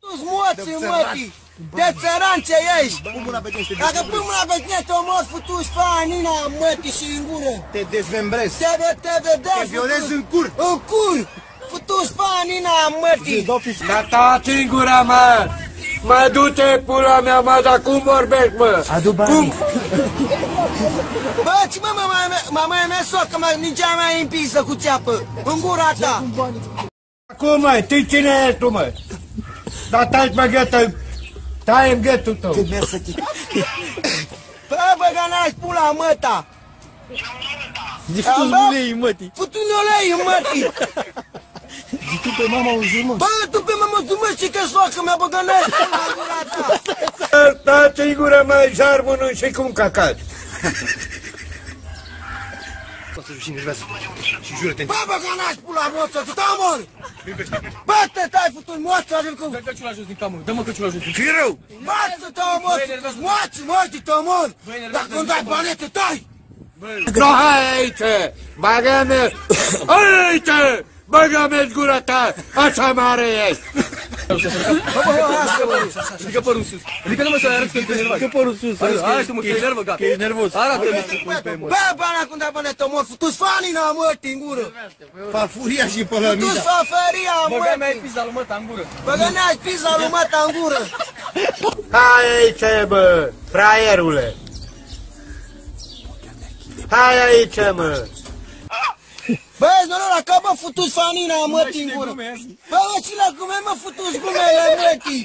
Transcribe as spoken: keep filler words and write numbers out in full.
Tu-ți moții, mătii! De țăran ce ești! Dacă pui mâna pe tine, te omori futuși fanina, mătii, și în gură! Te dezmembrez! Te, te vedeți! Te violez în cur! În cur! Futuși fanina, mătii! Da taci în gura, mă! Mă du-te, pula mea, mă, dar cum vorbești, mă? Adu banii! Bă, ce mă, mama mea socă, mă, nici a mea împisă cu ceapă! În gura ta! Acum, mă, tu cine ești tu, mă? Da taci, mă, gătă! Tai-mi gâtul tău! Bă, băga n-aș pula, măta! Zici tu ulei, mătii! Futu-ne ulei, mătii! Zici tu pe mama un jur, mă! Bă, tu pe mama tu, mă, și că soacă mea, băga n-aș pula în gura ta! Taci în gură, mă, jarmă, nu și cum cacați! Poate și nervează și jură-te! Bă, băga n-aș pula, moță, tu te omori! Bă, te tai futut moță, adică cum? Dă căciula jos din cameră, dă-mă căciula jos din Ce rău! Bă, să te omori! Moți, moți, te omori! Dacă îmi dai bani, te tai! No, hai aici! Bagă-mi! Aici! Bagă-mi-ți gura ta! Așa mare ești! Bă, bă, lasă, bă! Ridică părul sus. Ridică-mă să arăți că ești nervos. Că părul sus! Hai, tu mă, că ești nervos, gata. Că ești nervos! Arată-mi. Bă, bani, acum dai bani, te omori, futu-ți fanina, mătii, în gură! Fa furia și Tu-ți pălămida! fa feria, Băga mea e mătii! pizda lui măta în gură. Băga n-ai pizza lui măta în gură! Hai aici, bă, fraierule! Hai aici, mă! Bă, ești noroc la cap, bă, futu-ți fanina, mătii, în gură! Bă, bă, și la gume, mă, futu-ți gumele, mătii!